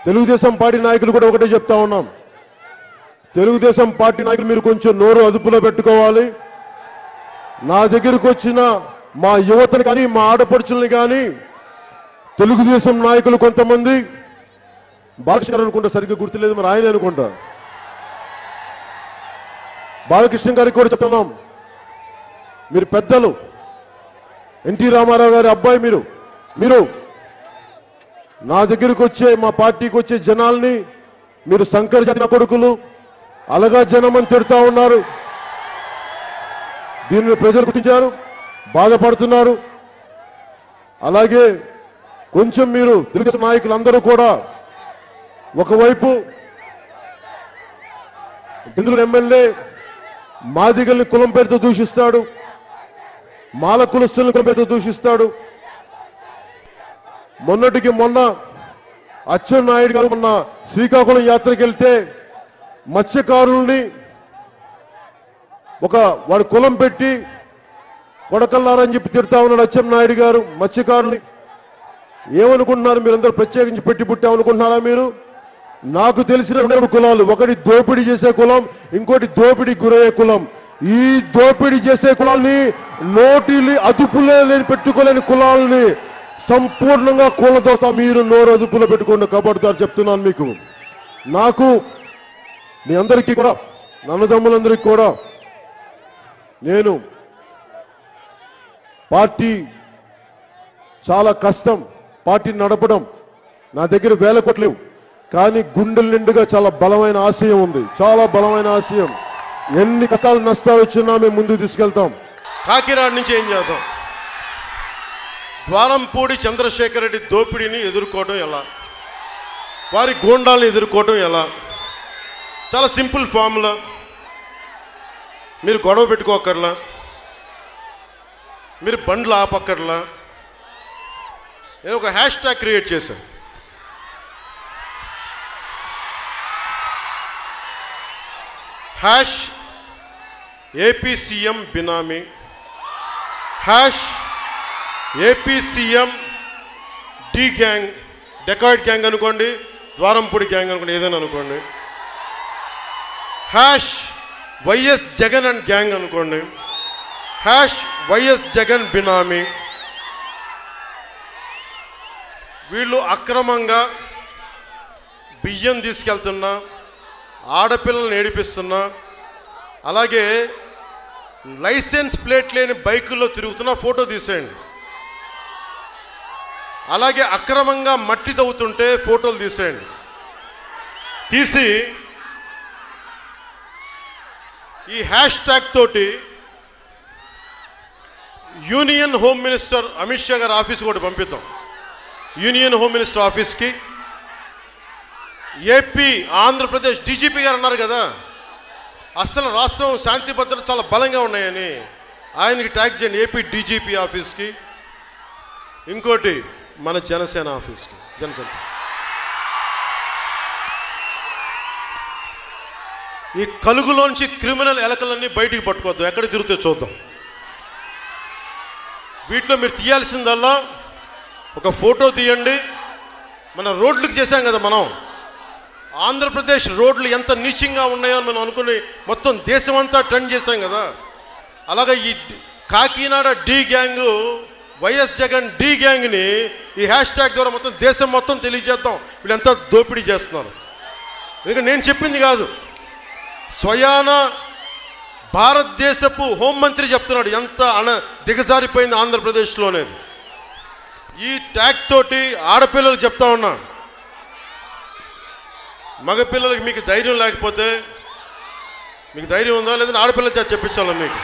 Telugu Desam party నాయకులు కూడా ఒకటే చెప్తా ఉన్నాం. తెలుగుదేశం పార్టీ నాయకులు మీరు కొంచెం నోరు అదుపులో పెట్టుకోవాలి. నా దగ్గరకు వచ్చిన మా యువతని కానీ మా ఆడపడుచుల్ని కానీ తెలుగుదేశం నాయకులు కొంతమంది బాలకృష్ణ అనుకుంటా, సరిగ్గా గుర్తులేదు, మరి ఆయన అనుకుంటా, బాలకృష్ణ గారికి కూడా చెప్తున్నాం, మీరు పెద్దలు, ఎన్టీ రామారావు గారి అబ్బాయి, మీరు నా దగ్గరకు వచ్చే మా పార్టీకి వచ్చే జనాల్ని మీరు శంకర్ జన కొడుకులు అలగా జనమని తిడుతూ ఉన్నారు. దీనిని ప్రజలు గుర్తించారు, బాధపడుతున్నారు. అలాగే కొంచెం మీరు తెలుగుదేశం నాయకులందరూ కూడా ఒకవైపు బెంగళూరు ఎమ్మెల్యే మాదిగల్ని కులం పేరుతో దూషిస్తాడు, మాల కులస్తుల్ని కులం పేరుతో దూషిస్తాడు. మొన్నటికి మొన్న అచ్చెన్నాయుడు గారు మొన్న శ్రీకాకుళం యాత్రకి వెళ్తే మత్స్యకారుల్ని వాడు కులం పెట్టి కొడకల్లారని చెప్పి తిడతా ఉన్నాడు అచ్చెన్నాయుడు గారు మత్స్యకారుల్ని. ఏమనుకుంటున్నారు మీరందరూ? ప్రత్యేకించి పెట్టి పుట్టామనుకుంటున్నారా మీరు? నాకు తెలిసిన 2 కులాలు, ఒకటి దోపిడీ చేసే కులం, ఇంకోటి దోపిడీ గురయ్యే కులం. ఈ దోపిడీ చేసే కులాల్ని, నోటిని అదుపులే పెట్టుకోలేని కులాలని సంపూర్ణంగా కూలదోస్తా. మీరు నోరు అదుపులో పెట్టుకోండి, కబడ్దారు చెప్తున్నాను మీకు. నాకు మీ అందరికీ కూడా, నన్నదమ్ములందరికీ కూడా, నేను పార్టీ చాలా కష్టం, పార్టీని నడపడం. నా దగ్గర వేల కోట్లు లేవు, కానీ గుండెల నిండుగా చాలా బలమైన ఆశయం ఉంది, చాలా బలమైన ఆశయం. ఎన్ని కష్టాలు నష్టాలు వచ్చినా మేము ముందుకు తీసుకెళ్తాం. కాకినాడ నుంచి ఏం చేద్దాం? ద్వారంపూడి చంద్రశేఖర్ రెడ్డి దోపిడీని ఎదుర్కోవడం ఎలా, వారి గూండాలను ఎదుర్కోవడం ఎలా? చాలా సింపుల్ ఫార్ములా. మీరు గొడవ పెట్టుకోకర్లా, మీరు బండ్లు ఆపక్కర్లా. నేను ఒక హ్యాష్ ట్యాగ్ క్రియేట్ చేశాను. Hash AP CM benami, hash AP CM D gang, dacoit gang అనుకోండి, ద్వారంపూడి గ్యాంగ్ అనుకోండి, ఏదైనా అనుకోండి. Hash YS Jagan and gang అనుకోండి, హ్యాష్ వైఎస్ జగన్ బినామీ. వీళ్ళు అక్రమంగా బియ్యం తీసుకెళ్తున్నా, ఆడపిల్లల్ని ఏడిపిస్తున్నా, అలాగే లైసెన్స్ ప్లేట్ లేని బైకుల్లో తిరుగుతున్న ఫోటో తీసేయండి. అలాగే అక్రమంగా మట్టి తవ్వుతుంటే ఫోటోలు తీసేయండి. తీసి ఈ హ్యాష్ ట్యాగ్ తోటి union home minister Amit Shah గారి ఆఫీస్ కూడా పంపిద్దాం. యూనియన్ హోమ్ మినిస్టర్ ఆఫీస్కి, ఏపీ ఆంధ్రప్రదేశ్ డీజీపీ గారు అన్నారు కదా, అసలు రాష్ట్రం శాంతి భద్రతలు చాలా బలంగా ఉన్నాయని, ఆయనకి ట్యాగ్ చేయండి ఏపీ డీజీపీ ఆఫీస్కి. ఇంకోటి మన జనసేన ఆఫీస్కి, జనసేన. ఈ కలుగులోంచి క్రిమినల్ ఎలకలన్నీ బయటికి పట్టుకోవద్దు, ఎక్కడ తిరిగితే చూద్దాం. వీటిలో మీరు తీయాల్సిందల్లా ఒక ఫోటో తీయండి. మన రోడ్లకు చేశాం కదా, మనం ఆంధ్రప్రదేశ్ రోడ్లు ఎంత నీచంగా ఉన్నాయో మనం అనుకుని మొత్తం దేశం అంతా టర్న్ చేశాం కదా. అలాగే ఈ కాకినాడ డి గ్యాంగ్, వైఎస్ జగన్ డి గ్యాంగ్ని ఈ హ్యాష్ ట్యాగ్ ద్వారా మొత్తం దేశం మొత్తం తెలియజేద్దాం వీళ్ళు ఎంత దోపిడీ చేస్తున్నారు. ఎందుకంటే నేను చెప్పింది కాదు, స్వయాన భారతదేశపు హోంమంత్రి చెప్తున్నాడు ఎంత దిగజారిపోయింది ఆంధ్రప్రదేశ్లోనేది. ఈ ట్యాగ్ తోటి ఆడపిల్లలు చెప్తా ఉన్నా, మగపిల్లలకి మీకు ధైర్యం లేకపోతే, మీకు ధైర్యం ఉందా లేదంటే ఆడపిల్లలు చేత చెప్పించాలి మీకు,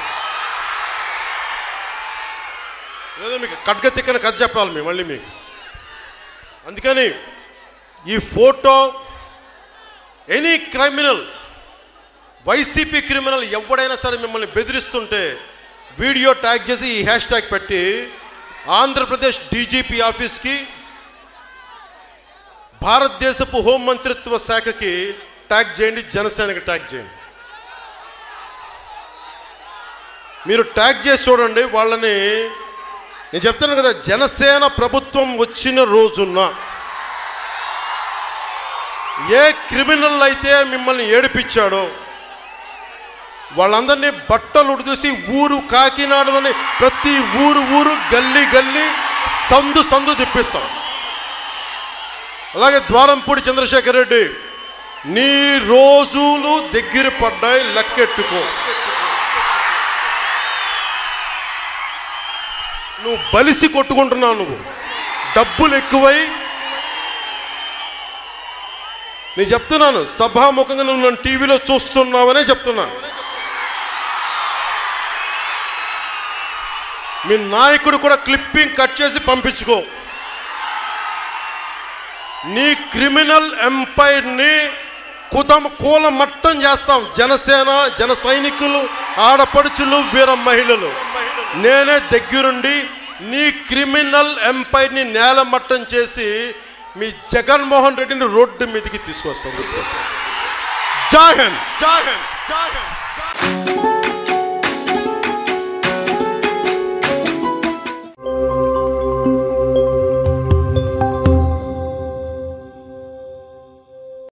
లేదా మీకు కట్గ తిక్కన కథ చెప్పాలి మేము మళ్ళీ మీకు. అందుకని ఈ photo any criminal, YCP criminal ఎవడైనా సరే మిమ్మల్ని బెదిరిస్తుంటే వీడియో ట్యాగ్ చేసి ఈ హ్యాష్ ట్యాగ్ పెట్టి ఆంధ్రప్రదేశ్ డీజీపీ ఆఫీస్కి, భారతదేశపు హోంమంత్రిత్వ శాఖకి ట్యాగ్ చేయండి, జనసేనకి ట్యాగ్ చేయండి. మీరు ట్యాగ్ చేసి చూడండి వాళ్ళని. నేను చెప్తాను కదా, జనసేన ప్రభుత్వం వచ్చిన రోజున ఏ క్రిమినల్ అయితే మిమ్మల్ని ఏడిపించాడో వాళ్ళందరినీ బట్టలు ఉడిదూసి ఊరు కాకినాడలోని ప్రతి ఊరు గల్లీ గల్లీ సందు తిప్పిస్తాం. అలాగే ద్వారంపూడి చంద్రశేఖర్ రెడ్డి, నీ రోజులు దగ్గర పడ్డాయి, లెక్కెట్టుకో. నువ్వు బలిసి కొట్టుకుంటున్నావు, నువ్వు డబ్బులు ఎక్కువై. నేను చెప్తున్నాను, సభాముఖంగా నువ్వు నన్ను టీవీలో చూస్తున్నావనే చెప్తున్నా. మీ నాయకుడు కూడా క్లిప్పింగ్ కట్ చేసి పంపించుకో. నీ క్రిమినల్ ఎంపైర్ని కూలమట్టం చేస్తాం. జనసేన, జన సైనికులు, ఆడపడుచులు, వీర మహిళలు, నేనే దగ్గరుండి నీ క్రిమినల్ ఎంపైర్ని నేలమట్టం చేసి మీ జగన్మోహన్ రెడ్డిని రోడ్డు మీదకి తీసుకొస్తాం. జై హింద్, జై హింద్, జై హింద్.